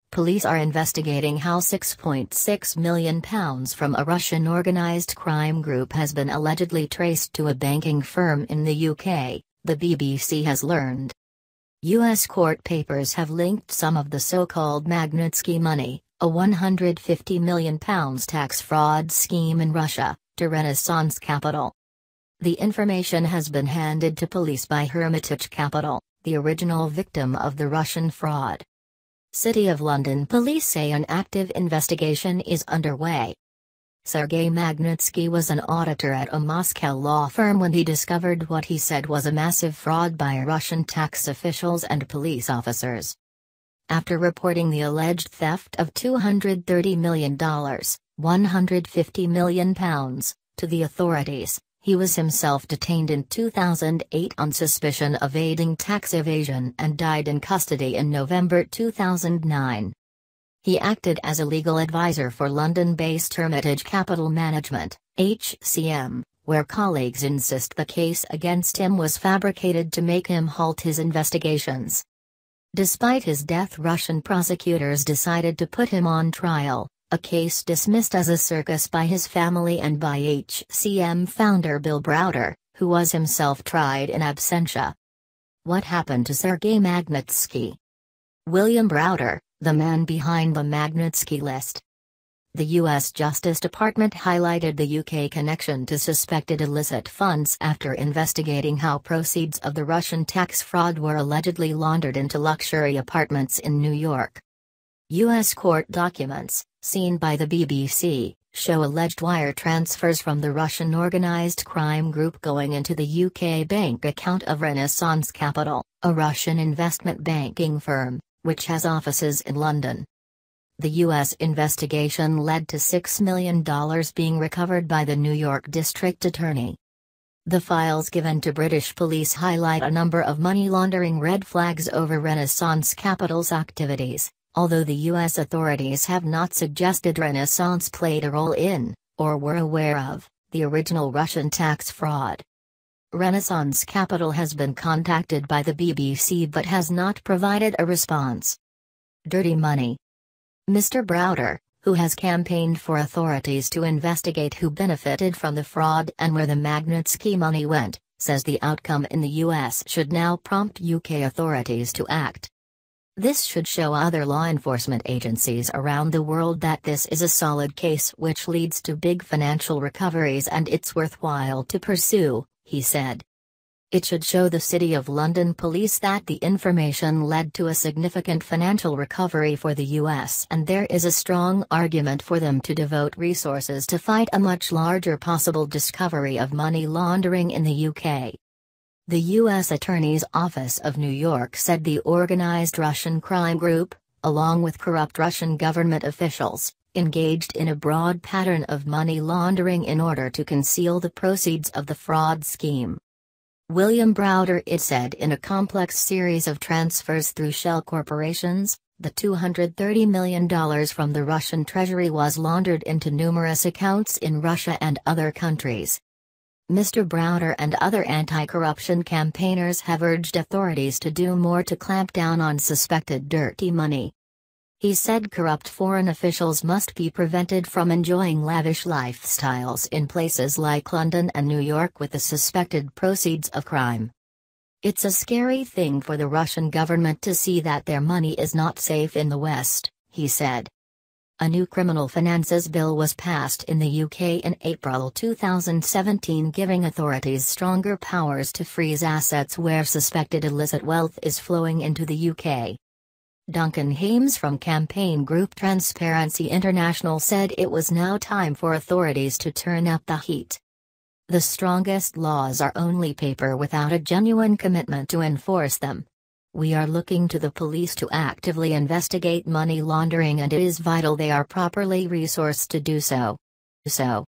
Police are investigating how £6.6 million from a Russian organised crime group has been allegedly traced to a banking firm in the UK, the BBC has learned. US court papers have linked some of the so-called Magnitsky money, a £150 million tax fraud scheme in Russia, to Renaissance Capital. The information has been handed to police by Hermitage Capital, the original victim of the Russian fraud. City of London police say an active investigation is underway. Sergei Magnitsky was an auditor at a Moscow law firm when he discovered what he said was a massive fraud by Russian tax officials and police officers. After reporting the alleged theft of $230 million, £150 million, to the authorities, he was himself detained in 2008 on suspicion of aiding tax evasion and died in custody in November 2009. He acted as a legal advisor for London-based Hermitage Capital Management, HCM, where colleagues insist the case against him was fabricated to make him halt his investigations. Despite his death, Russian prosecutors decided to put him on trial, a case dismissed as a circus by his family and by HCM founder Bill Browder, who was himself tried in absentia. What happened to Sergei Magnitsky? William Browder, the man behind the Magnitsky list. The U.S. Justice Department highlighted the UK connection to suspected illicit funds after investigating how proceeds of the Russian tax fraud were allegedly laundered into luxury apartments in New York. U.S. court documents, seen by the BBC, show alleged wire transfers from the Russian organized crime group going into the UK bank account of Renaissance Capital, a Russian investment banking firm, which has offices in London. The U.S. investigation led to $6 million being recovered by the New York District Attorney. The files given to British police highlight a number of money laundering red flags over Renaissance Capital's activities, although the U.S. authorities have not suggested Renaissance played a role in, or were aware of, the original Russian tax fraud. Renaissance Capital has been contacted by the BBC but has not provided a response. Dirty money. Mr. Browder, who has campaigned for authorities to investigate who benefited from the fraud and where the Magnitsky money went, says the outcome in the U.S. should now prompt UK authorities to act. This should show other law enforcement agencies around the world that this is a solid case which leads to big financial recoveries and it's worthwhile to pursue, he said. It should show the City of London police that the information led to a significant financial recovery for the US and there is a strong argument for them to devote resources to fight a much larger possible discovery of money laundering in the UK. The U.S. Attorney's Office of New York said the organized Russian crime group, along with corrupt Russian government officials, engaged in a broad pattern of money laundering in order to conceal the proceeds of the fraud scheme. William Browder, it said, in a complex series of transfers through shell corporations, the $230 million from the Russian treasury was laundered into numerous accounts in Russia and other countries. Mr. Browder and other anti-corruption campaigners have urged authorities to do more to clamp down on suspected dirty money. He said corrupt foreign officials must be prevented from enjoying lavish lifestyles in places like London and New York with the suspected proceeds of crime. It's a scary thing for the Russian government to see that their money is not safe in the West, he said. A new criminal finances bill was passed in the UK in April 2017, giving authorities stronger powers to freeze assets where suspected illicit wealth is flowing into the UK. Duncan Hames from campaign group Transparency International said it was now time for authorities to turn up the heat. The strongest laws are only paper without a genuine commitment to enforce them. We are looking to the police to actively investigate money laundering and it is vital they are properly resourced to do so.